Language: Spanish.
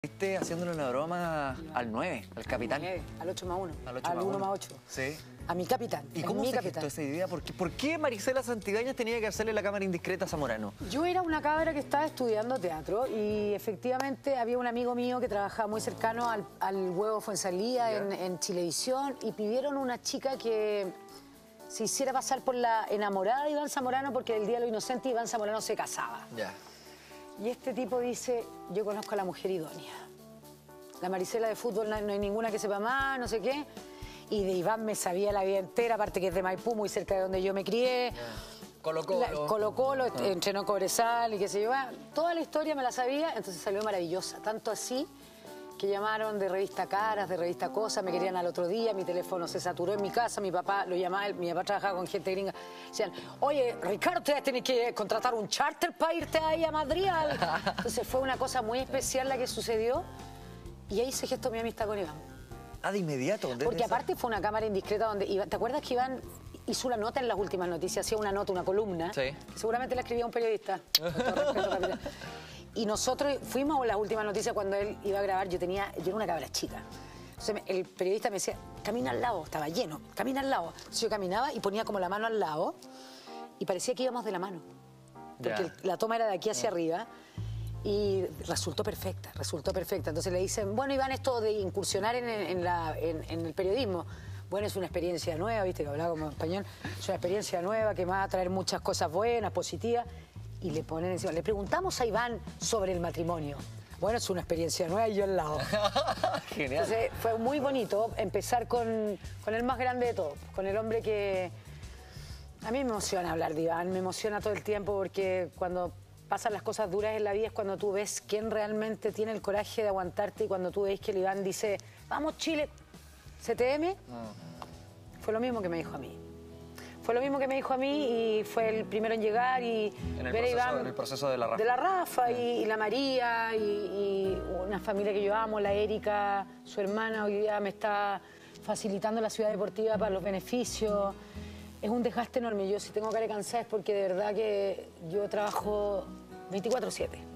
Estuviste haciéndole una broma al 9, al capitán. Al 8 más 1. Al 1 más 8. Sí. A mi capitán. ¿Y cómo se gestó esa idea? ¿Por qué Marisela Santibáñez tenía que hacerle la cámara indiscreta a Zamorano? Yo era una cabra que estaba estudiando teatro y efectivamente había un amigo mío que trabajaba muy cercano al Huevo Fuenzalía en Chilevisión y pidieron una chica que se hiciera pasar por la enamorada de Iván Zamorano porque el Día de lo Inocente Iván Zamorano se casaba. Ya. Y este tipo dice, yo conozco a la mujer idónea. La Marisela de fútbol no hay ninguna que sepa más, no sé qué. Y de Iván me sabía la vida entera, aparte que es de Maipú, muy cerca de donde yo me crié. Colo-Colo. Colo-Colo, entrenó Cobresal y qué sé yo. Toda la historia me la sabía, entonces salió maravillosa. Tanto así que llamaron de revista Caras, de revista Cosas, me querían al otro día, mi teléfono se saturó en mi casa, mi papá lo llamaba, mi papá trabajaba con gente gringa. Decían, oye, Ricardo, te tienes que contratar un charter para irte ahí a Madrid. Entonces fue una cosa muy especial la que sucedió y ahí se gestó mi amistad con Iván. Ah, de inmediato. Porque aparte fue una cámara indiscreta donde Iván, ¿te acuerdas que Iván hizo una nota en las últimas noticias? Hacía una nota, una columna. Sí. Seguramente la escribía un periodista. Con todo respeto, capitán. Y nosotros fuimos a las últimas noticias cuando él iba a grabar. Yo era una cabra chica. Entonces el periodista me decía, camina al lado, estaba lleno, camina al lado. Entonces yo caminaba y ponía como la mano al lado y parecía que íbamos de la mano. Porque la toma era de aquí hacia arriba. Y resultó perfecta, resultó perfecta. Entonces le dicen, bueno, Iván, esto de incursionar en el periodismo, bueno, es una experiencia nueva, viste que hablaba como español, es una experiencia nueva que va a traer muchas cosas buenas, positivas, y le ponen encima. Le preguntamos a Iván sobre el matrimonio. Bueno, es una experiencia nueva y yo al lado. Genial. Entonces fue muy bonito empezar con el más grande de todos, con el hombre que... A mí me emociona hablar de Iván, me emociona todo el tiempo porque cuando pasan las cosas duras en la vida es cuando tú ves quién realmente tiene el coraje de aguantarte y cuando tú ves que el Iván dice, vamos Chile, CTM, fue lo mismo que me dijo a mí. Fue lo mismo que me dijo a mí y fue el primero en llegar y ver a Iván. En el proceso de la Rafa. De la Rafa y la María y una familia que yo amo, la Erika, su hermana, hoy día me está facilitando la ciudad deportiva para los beneficios. Es un desgaste enorme. Yo si tengo cara cansada es porque de verdad que yo trabajo 24/7.